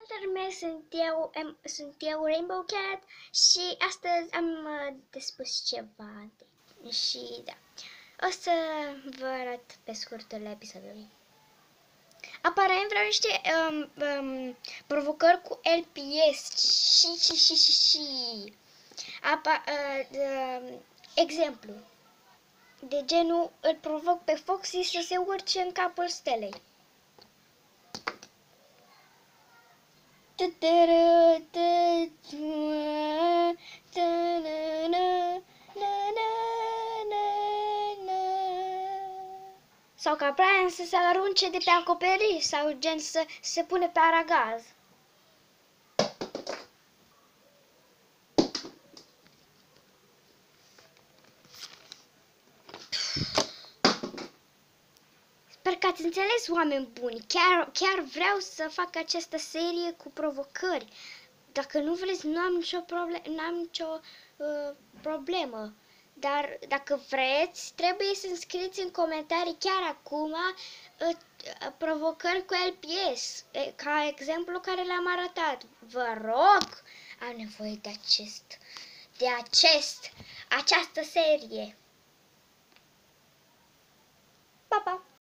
Salutare, sunt eu Rainbow Cat și astăzi am de spus ceva și da, o să vă arăt pe scurtul episodului. Aparent vreau niște provocări cu LPS și. Exemplu, de genul îl provoc pe Foxy să se urce în capul stelei. Sau ca Brian să se arunce de pe acoperiș sau gen să se pune pe aragaz. Sper că ați înțeles, oameni buni. Chiar vreau să fac această serie cu provocări. Dacă nu vreți, nu am nicio problemă. Dar dacă vreți, trebuie să înscrieți în comentarii chiar acum provocări cu LPS, ca exemplu care le-am arătat. Vă rog, am nevoie de această serie. Pa, pa!